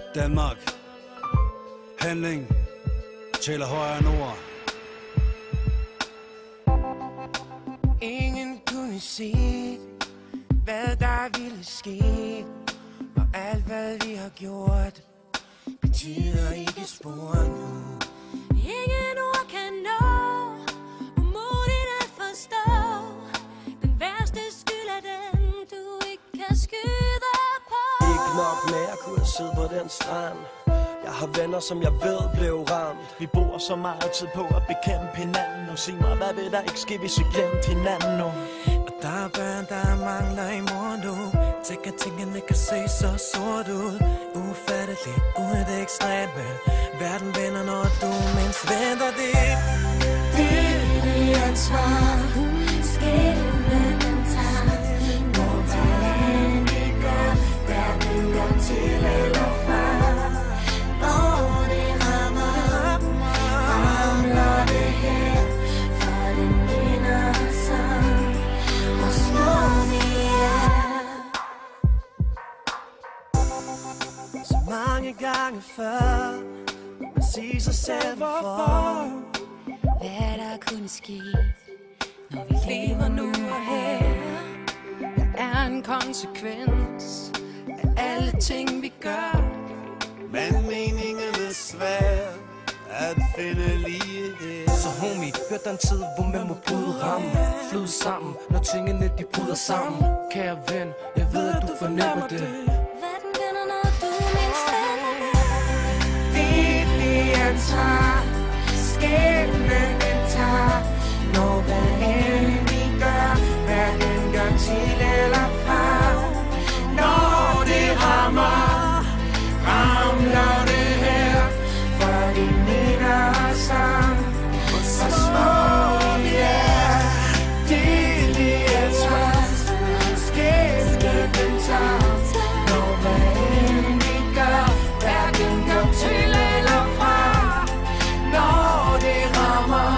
Danmark. Handling taler højere nord. Ingen kunne se, hvad der ville ske, og alt hvad vi har gjort betyder ikke spor nu. Ingen ord kan nå, umuligt at forstå. Den værste skyld er den, du ikke kan skyde på. Ikke nok med at kunne sidde på den strand. Jeg har venner, som jeg ved blev ramt. Vi bruger så meget tid på at bekæmpe hinanden. Nu sig mig, hvad vil der ikke ske, hvis vi glemte hinanden nu? Og der er børn, der mangler i mor nu. Tænk at tingene kan se så sort ud. Ufatteligt, uden det ekstreme. Verden vender, når du mindst venter det. Det er dit ansvar. Skæbnen tager. Hvor vejen vi gør, hverken går til eller fra. Når det rammer, ramler det her. For det minder os om, hvor små vi er. Så mange gange før man siger sig selv hvorfor. Hvad der kunne ske, når vi lever nu og her, Er en konsekvens af alle ting vi gør. Men meningen er svær at finde lige her. Så homie, hør den tid, hvor man må bryde rammen. Flyde sammen, når tingene de bryder sammen. Kære ven, jeg ved at du fornemmer det. verden vender, når du mindst venter det. Det er det ansvar, skæbnen den tager. Når hvad end vi gør, hverken gør til eller fra. Når det rammer, ramler det her. For det minder os om, hvor små vi er. Det er det ansvar, skæbnen tager. Når hvad end vi gør, hverken gør til eller fra. Når det rammer,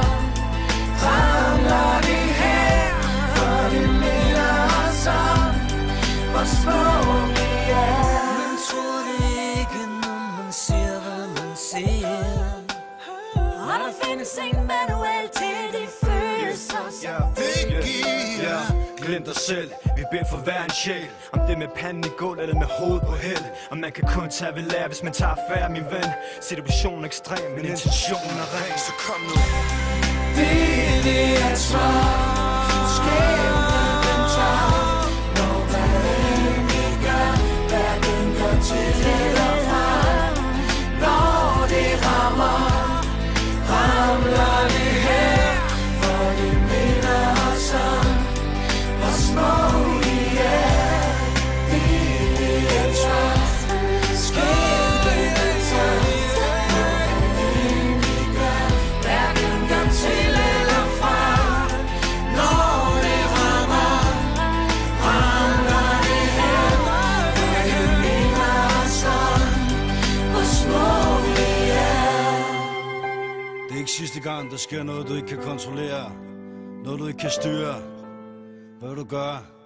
ramler det her. For det minder os om, hvor små vi er. Man tror det ikke, når man siger, hvad man siger. Og der findes ingen manual til de følelser, som Det giver. Glem dig selv, vi beder for hver en sjæl. Om det er med panden i gulv eller med hovedet på held. Og man kan kun tage ved lære, hvis man tager affære, min ven. Situationen er ekstrem, men intentionen er ren. Så kom nu. Det er det ansvar, skæbnen den tager. Når hvad end vi gør, hverken går til eller fra. Når det rammer, ramler det her. For det minder os om, hvor små vi er. Det er det ansvar, skæbnen den tager. Når hvad end vi gør, hverken går til eller fra. Når det rammer, ramler det her. For det minder os om, hvor små vi er. Det er ikke sidste gang, der sker noget, du ikke kan kontrollere. Noget, du ikke kan styre. Hvad vil du gøre?